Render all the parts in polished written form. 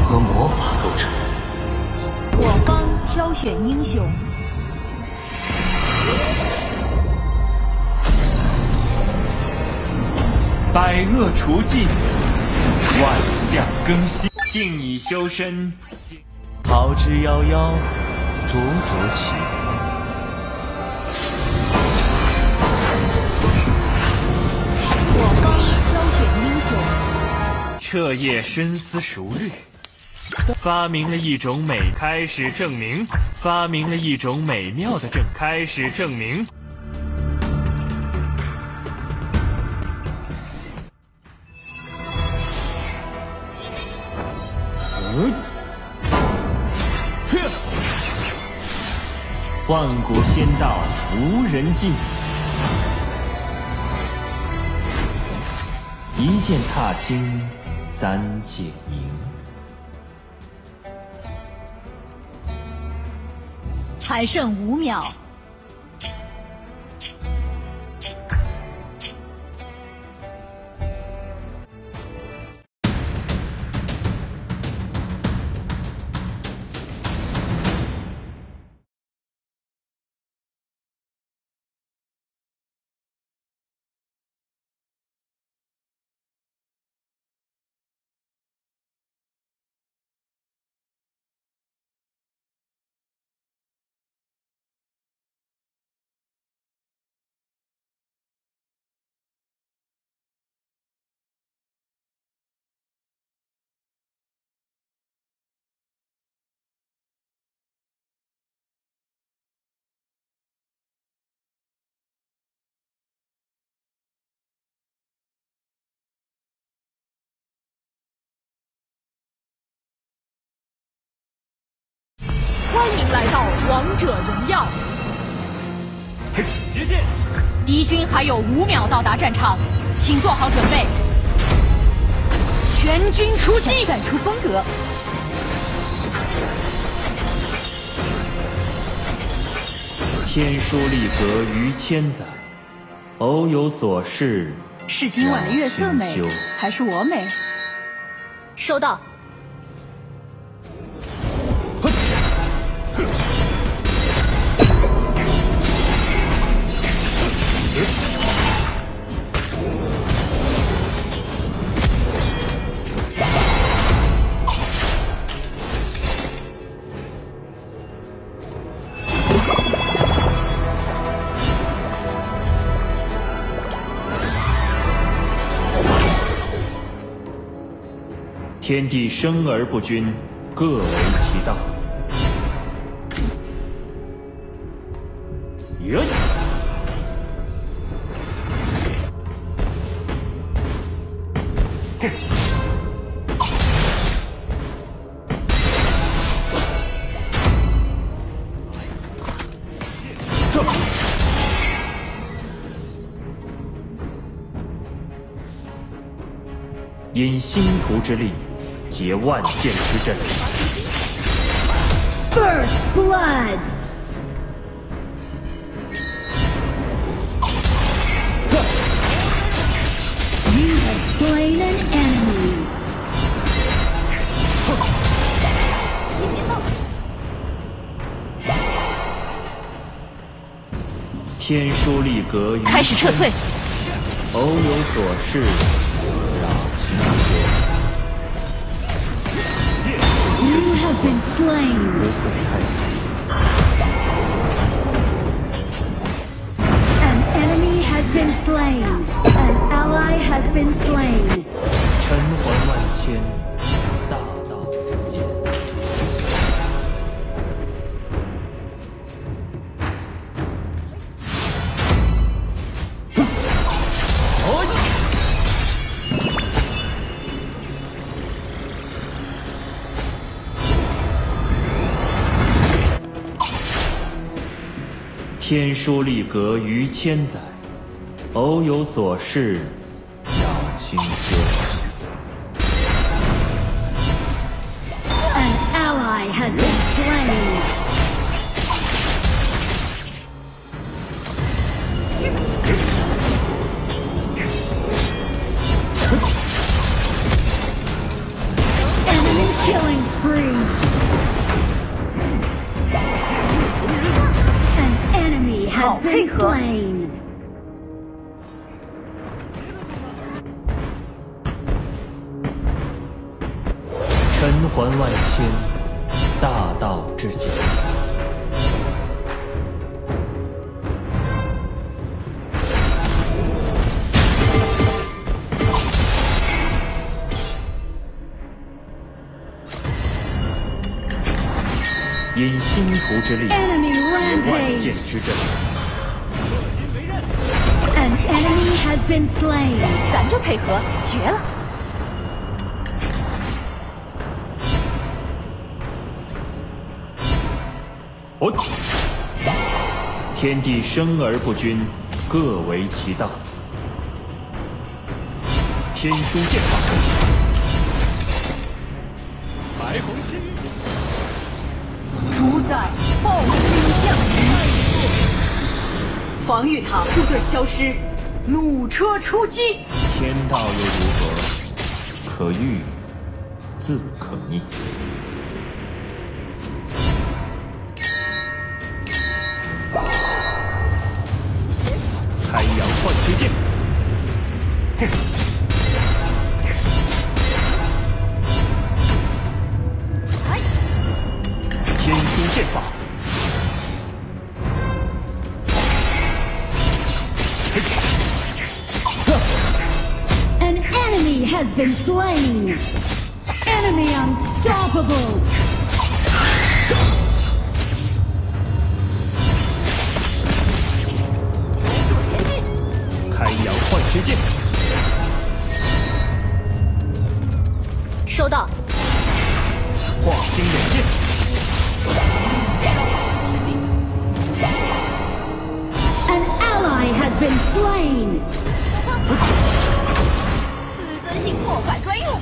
和魔法构成。 我方挑选英雄。 百恶除尽，万象更新。静以修身， 桃之夭夭，灼灼其光。 我方挑选英雄。 彻夜深思熟虑，发明了一种开始证明，发明了一种美妙的开始证明。万古仙道无人尽，一剑踏星三界明。 还剩5秒。欢迎来到王者荣耀。 直剑， 敌军还有5秒到达战场，请做好准备。全军出击，赛出风格。 天书立隔于千载，偶有所示。 是今晚的月色美，还是我美？收到。 天地生而不均，各为其道。云，因星图之力，结万剑之阵。 First blood. You have slain an enemy. 天书立隔于开始撤退。 偶有所示，扰清波。 You have been slain. An enemy has been slain. An ally has been slain. 尘寰万千，大道至简。天书立隔于千载，偶有所示，扰清修。 An ally has been slain. Enemy Killing spree. An enemy has been slain. 尘寰万千，大道至简。因星图之力， Enemy 万剑 rampage. 之阵。 An enemy has been slain. 咱这配合绝了！ 我天地生而不均，各为其道。天书剑法，白虹旗， 主宰暴君降临，防御塔部队消失，弩车出击。 天道又如何？可遇，自可逆。开阳幻之剑，哼！天书剑法， An enemy has been slain. Enemy unstoppable. 开阳幻之剑， 收到。 化星远剑， An ally has been slain. 自尊性破坏专用。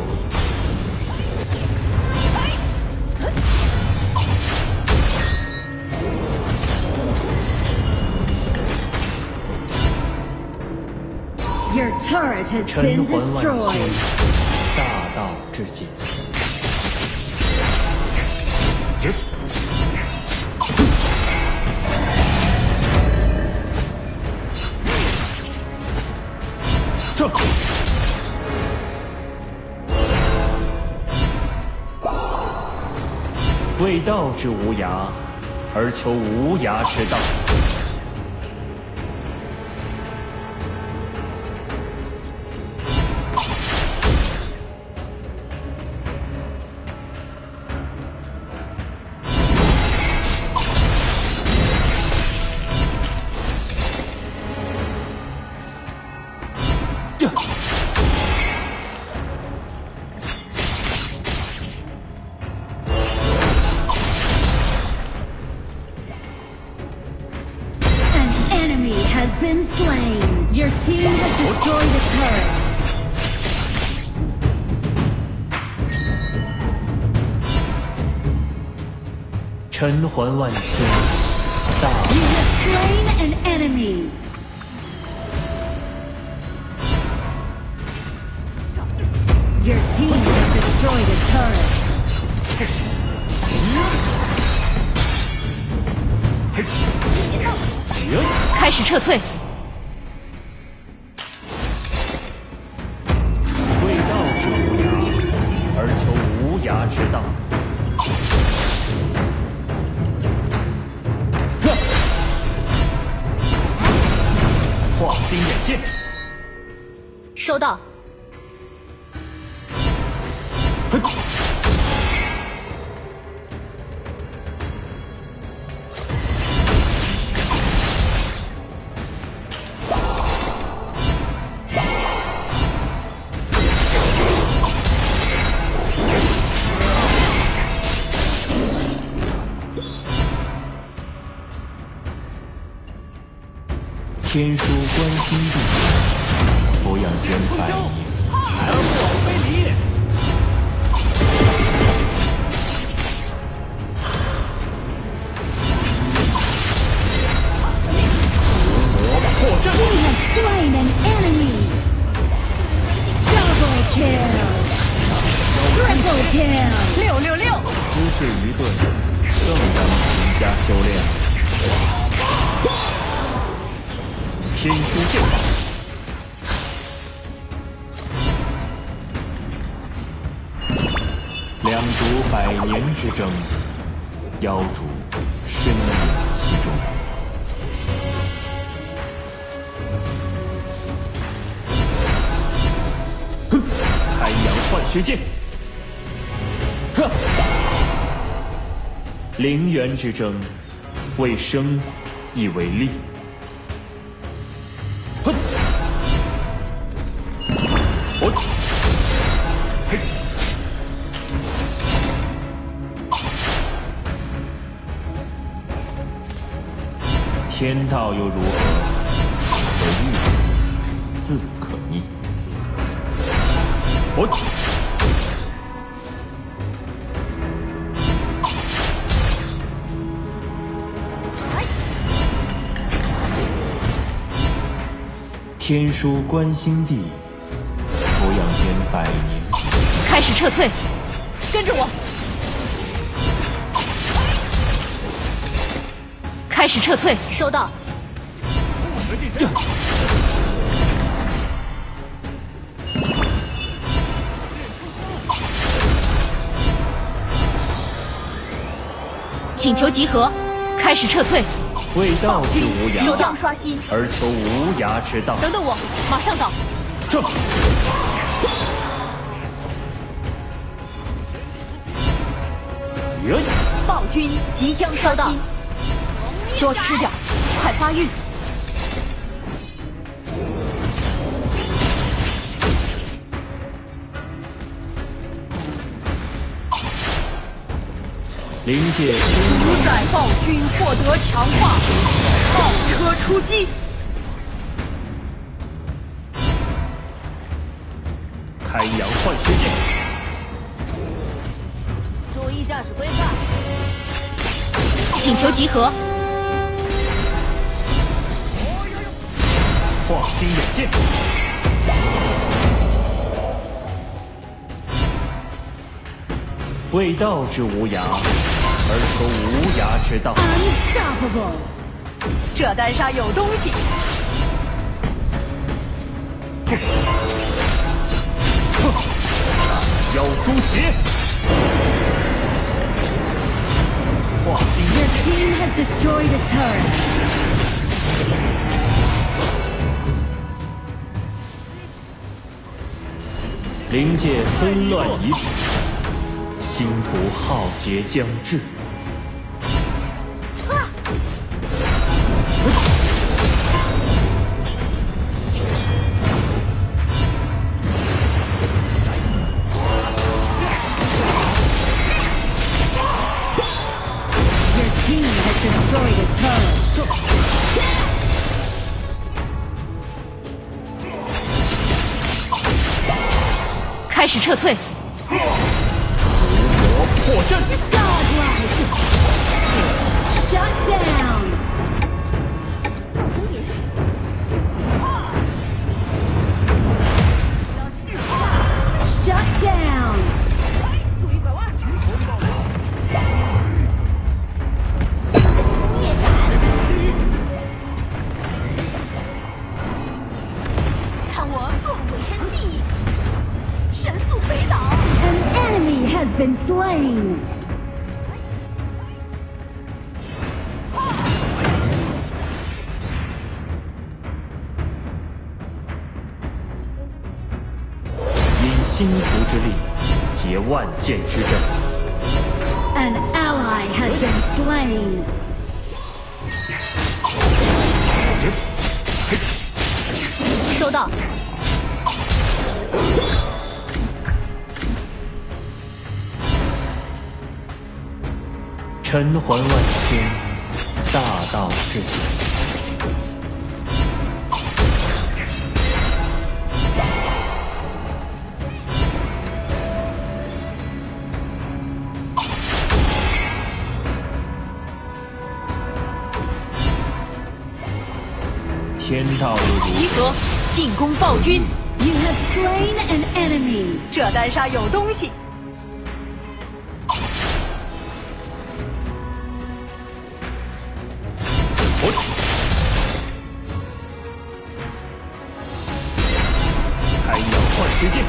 Your turret has 尘 been 寰万 destroyed. 千，大道至简。这，为道之无涯，而求无涯之道。 An enemy has been slain. Your team has destroyed a turret. 尘寰万千，大 You have slain an enemy. Your team has destroyed a turret. 开始撤退。 为道之无涯，而求无涯之道。化星远剑， 收到。 天书观心地，不让人百年。而不枉非礼。破阵。 We have slain an enemy. Double kill. Triple kill. 666， 资质愚钝，更当勤加修炼。 天书剑法， 两主100年之争，妖主身隐其中。 开阳幻血剑。呵，灵元之争，为生亦为利。哼，我，嘿。天道又如何？可遇自可逆。我。天书观心地，俯仰间100年。 开始撤退，跟着我。开始撤退，收到。请求集合，开始撤退。 未到之无涯， 即将刷新， 而求无涯之道。 等等我，马上到。 这。人， 暴君即将刷新，多吃点，快发育。 灵界主宰暴君获得强化，暴车出击。 开阳幻血剑， 注意驾驶规范。请求集合。 化星远见，未到之无涯，而求无涯之道。 Unstoppable， 这单杀有东西。 妖诛邪，化星 Your team has destroyed a turret. 灵界纷乱已止，星途浩劫将至。 Destroyed a turret. 开始撤退。 无魔破阵。 Godlike. Shut down. Shut down. An enemy has been slain. 因星途之力，结万剑之阵。 An ally has been slain. 收到。 尘寰万千，大道至简。天道又如集合，进攻暴君。 You have slain an enemy. 这单杀有东西。 开妖幻之剑。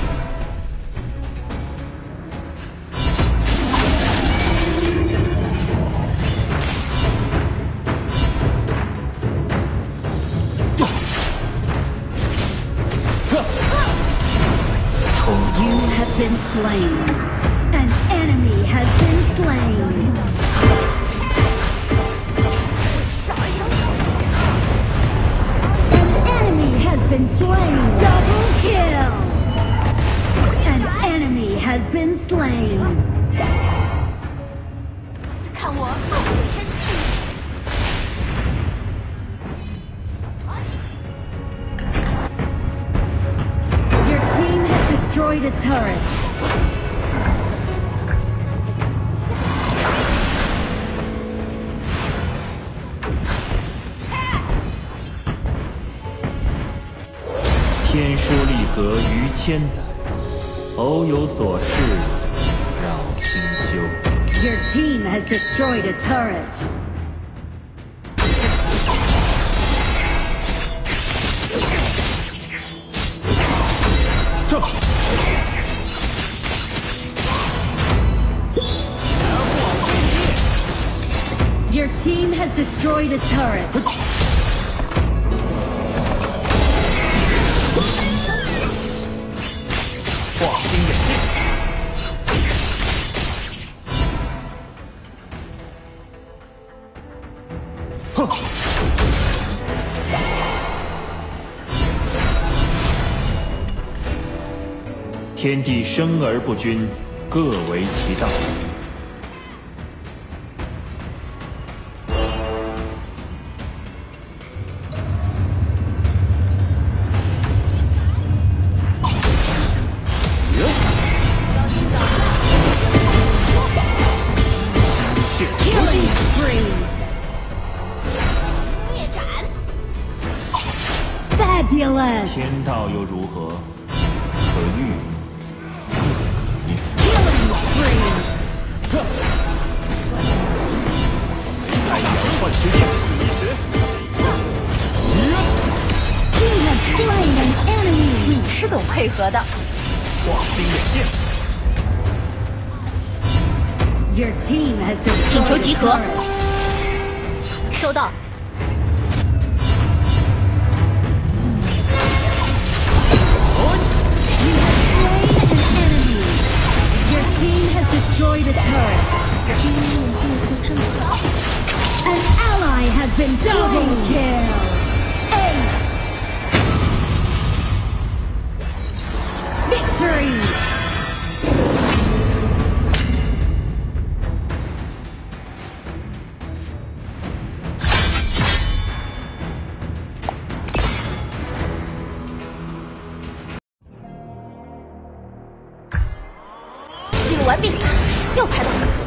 You have been slain. An enemy has been slain. An enemy has been slain. Double kill. An enemy has been slain. 看我后退身技！ Your team has destroyed a turret. “天书立阁于千载，偶有所示，扰清修。” Your team has destroyed a turret. Your team has destroyed a turret. 画星眼镜。 天地生而不均，各为其道。 Killing spree. 灭斩！ Fabulous. 天道又如何？可遇自可灭。 Killing spree. 开妖幻之剑，此时。 You have slain an enemy. 你是懂配合的。 画星眼镜。 Your team has 请求 destroyed 集 a 合。 turret. 收到。 You have slain an enemy. Your team has destroyed a turret. An ally has been Double slain. kill. Aced. Victory. 记录完毕，又拍到你。